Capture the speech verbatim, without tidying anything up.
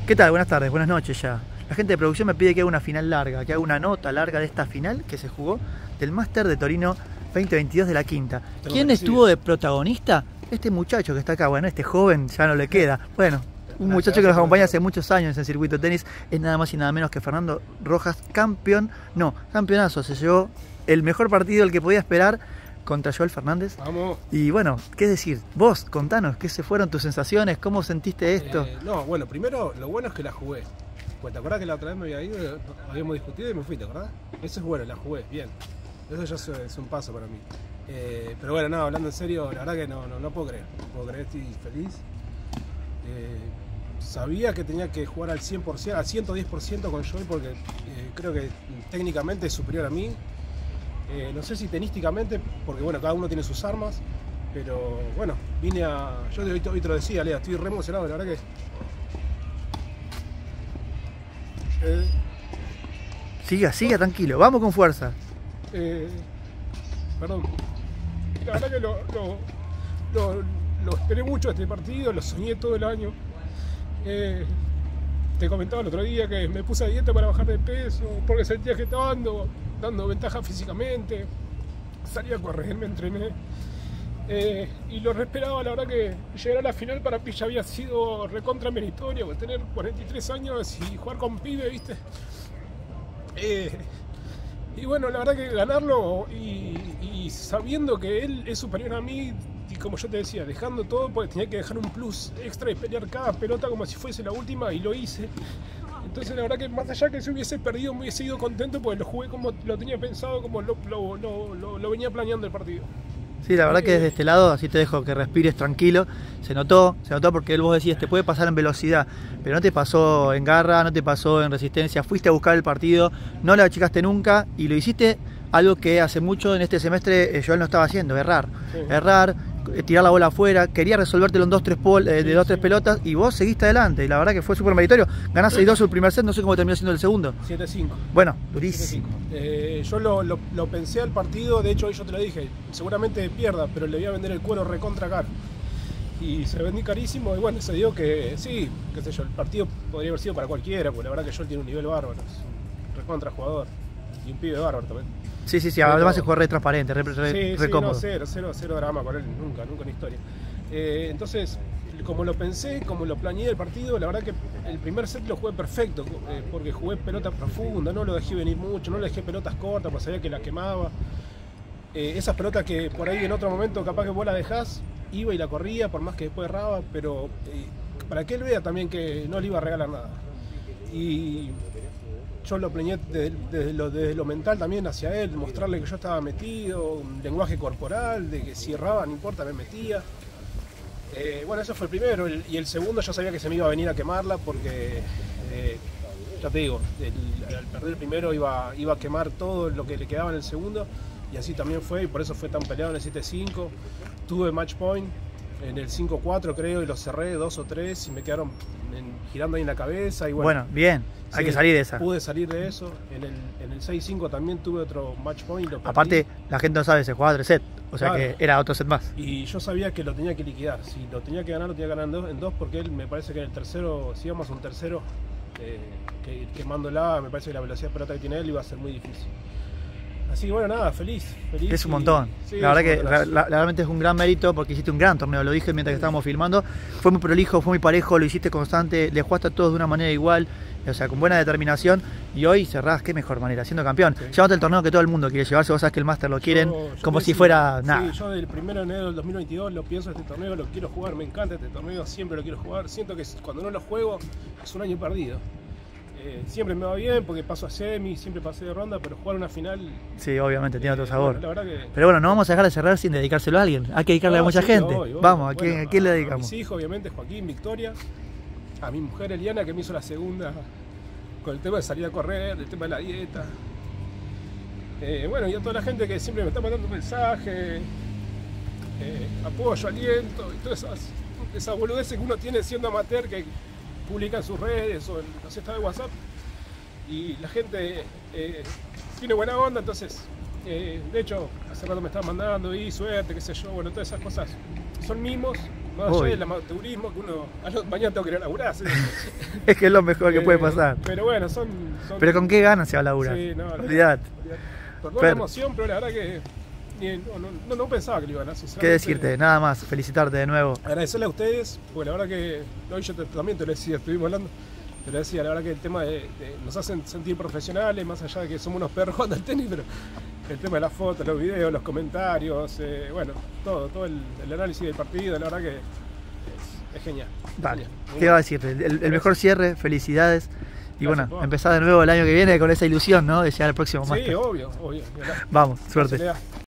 ¿Qué tal? Buenas tardes, buenas noches ya. La gente de producción me pide que haga una final larga, que haga una nota larga de esta final que se jugó del Máster de Torino veinte veintidós de la Quinta. Tengo ¿Quién merecido. estuvo de protagonista? Este muchacho que está acá, bueno, este joven ya no le queda. Bueno, un muchacho que nos acompaña hace muchos años en el circuito de tenis, es nada más y nada menos que Fernando Rojas, campeón, no, campeonazo, se llevó el mejor partido, el que podía esperar, contra Joel Fernández. Vamos. Y bueno, ¿qué decir? Vos, contanos, ¿qué se fueron tus sensaciones? ¿Cómo sentiste esto? Eh, no, bueno, primero lo bueno es que la jugué. Pues te acordás que la otra vez me había ido, habíamos discutido y me fui, ¿te acordás? Eso es bueno, la jugué, bien. Eso ya es, es un paso para mí. Eh, pero bueno, no, hablando en serio, la verdad que no, no, no puedo creer. No puedo creer, estoy feliz. Eh, sabía que tenía que jugar al cien por ciento, al ciento diez por ciento con Joel porque eh, creo que técnicamente es superior a mí. Eh, no sé si tenísticamente, porque bueno, cada uno tiene sus armas, pero bueno, vine a... Yo hoy, hoy te lo decía, Lea, estoy re emocionado, la verdad que... Eh, Siga, siga tranquilo, vamos con fuerza. eh, perdón. La verdad que lo, lo, lo, lo esperé mucho este partido, lo soñé todo el año. Eh, te comentaba el otro día que me puse a dieta para bajar de peso, porque sentía que estaba dando, dando ventaja físicamente. Salí a correr, me entrené. Eh, y lo esperaba, la verdad que llegar a la final para mí ya había sido recontra meritorio, porque tener cuarenta y tres años y jugar con pibe, ¿viste? Eh, y bueno, la verdad que ganarlo y, y sabiendo que él es superior a mí, y como yo te decía, dejando todo, porque tenía que dejar un plus extra y pelear cada pelota como si fuese la última, y lo hice. Entonces la verdad que más allá que se hubiese perdido, me hubiese ido contento porque lo jugué como lo tenía pensado, como lo, lo, lo, lo, lo venía planeando el partido. Sí, la verdad que desde este lado, así te dejo que respires tranquilo, se notó, se notó porque él vos decías, te puede pasar en velocidad, pero no te pasó en garra, no te pasó en resistencia, fuiste a buscar el partido, no la achicaste nunca y lo hiciste algo que hace mucho en este semestre eh, Joel no estaba haciendo, errar, Sí. errar, eh, tirar la bola afuera, quería resolvértelo en dos, tres, pol, eh, de Sí, dos, tres sí. pelotas y vos seguiste adelante y la verdad que fue súper meritorio, ganás seis dos el primer set, no sé cómo terminó siendo el segundo. siete cinco. Bueno, durísimo. Eh, yo lo, lo, lo pensé al partido, de hecho hoy yo te lo dije, seguramente pierda, pero le voy a vender el cuero recontra caro. Y se lo vendí carísimo y bueno, se dio que sí, qué sé yo, el partido podría haber sido para cualquiera, porque la verdad que Joel tiene un nivel bárbaro, es un recontra jugador y un pibe bárbaro también. Sí, sí, sí, Pero- además se juega re transparente, re, re, Sí, re sí, cómodo. no, cero, cero, cero drama con él, nunca, nunca en historia. Eh, entonces, como lo pensé, como lo planeé el partido, la verdad que el primer set lo jugué perfecto, eh, porque jugué pelota profunda, no lo dejé venir mucho, no le dejé pelotas cortas, porque sabía que la quemaba. Eh, esas pelotas que por ahí en otro momento capaz que vos la dejás, iba y la corría, por más que después erraba, pero eh, para que él vea también que no le iba a regalar nada. Y yo lo planeé desde, desde, lo, desde lo mental también hacia él, mostrarle que yo estaba metido, un lenguaje corporal, de que si erraba no importa, me metía. Eh, bueno, eso fue el primero, el, y el segundo yo sabía que se me iba a venir a quemarla porque, eh, ya te digo, el, al perder el primero iba, iba a quemar todo lo que le quedaba en el segundo, y así también fue, y por eso fue tan peleado en el siete cinco. Tuve match point en el cinco cuatro creo, y lo cerré dos o tres, y me quedaron en- girando ahí en la cabeza, y bueno. Bueno, bien, hay Sí, que salir de esa. Pude salir de eso. En el, en el seis cinco también tuve otro match point. Lo perdí. Aparte, la gente no sabe, se jugaba tres sets, o sea Claro. que era otro set más. Y yo sabía que lo tenía que liquidar. Si lo tenía que ganar, lo tenía que ganar en dos, en dos porque él me parece que en el tercero, si íbamos a un tercero, eh, que, quemándola, me parece que la velocidad de pelota que tiene él iba a ser muy difícil. Así que bueno, nada, feliz. feliz Es un y- montón. sí, la verdad es que un la- montonazo. la- realmente es un gran mérito porque hiciste un gran torneo, lo dije mientras que estábamos filmando. Fue muy prolijo, fue muy parejo, lo hiciste constante, le jugaste a todos de una manera igual, o sea, con buena determinación. Y hoy cerrás, qué mejor manera, siendo campeón. Sí. Llévate el torneo que todo el mundo quiere llevarse, vos sabés que el Máster lo quieren Yo- yo como te si decía, fuera nada. Sí, yo del primero de enero del dos mil veintidós lo pienso este torneo, lo quiero jugar, me encanta este torneo, siempre lo quiero jugar. Siento que cuando no lo juego es un año perdido. Eh, siempre me va bien porque paso a semi, siempre pasé de ronda, pero jugar una final. Sí, obviamente, tiene otro eh, sabor. bueno, la verdad que. Pero bueno, no vamos a dejar de cerrar sin dedicárselo a alguien. Hay que dedicarle a No, mucha sí, gente. obvio, obvio. Vamos, ¿a quién, Bueno, a quién le A dedicamos? mis hijos, obviamente, Joaquín, Victoria, a mi mujer Eliana, que me hizo la segunda con el tema de salir a correr, el tema de la dieta. Eh, bueno, y a toda la gente que siempre me está mandando mensajes, eh, apoyo, aliento, y todas esas, esas boludeces que uno tiene siendo amateur que publica en sus redes o en los estados de WhatsApp. Y la gente eh, tiene buena onda, entonces, eh, de hecho, hace rato me estaban mandando y suerte, qué sé yo, bueno, todas esas cosas son mimos, más allá Obvio. del amateurismo que uno, a lo- mañana tengo que ir a laburar, ¿sí? Es que es lo mejor que Eh, puede pasar. Pero bueno, son... son Pero con qué ganas se va a laburar. Sí, no, olvidate. Olvidate. Con toda Fer. la emoción, pero la verdad que ni- no, no, no pensaba que lo iban a hacer. ¿Qué sinceramente. decirte? Nada más, felicitarte de nuevo. Agradecerle a ustedes, porque la verdad que hoy yo te- también te lo decía, estuvimos hablando, te lo decía, la verdad que el tema de, de- nos hacen sentir profesionales, más allá de que somos unos perros jugando al tenis, pero el tema de las fotos, los videos, los comentarios, eh, bueno, todo, todo el, el análisis del partido, la verdad que es, es genial. Dale, Genial. ¿qué va a decirte? El, el mejor cierre, felicidades. Y Gracias, bueno, Pau. empezar de nuevo el año que viene con esa ilusión, ¿no? De llegar al próximo Sí, Master. obvio, obvio. Vamos, suerte. Soledad.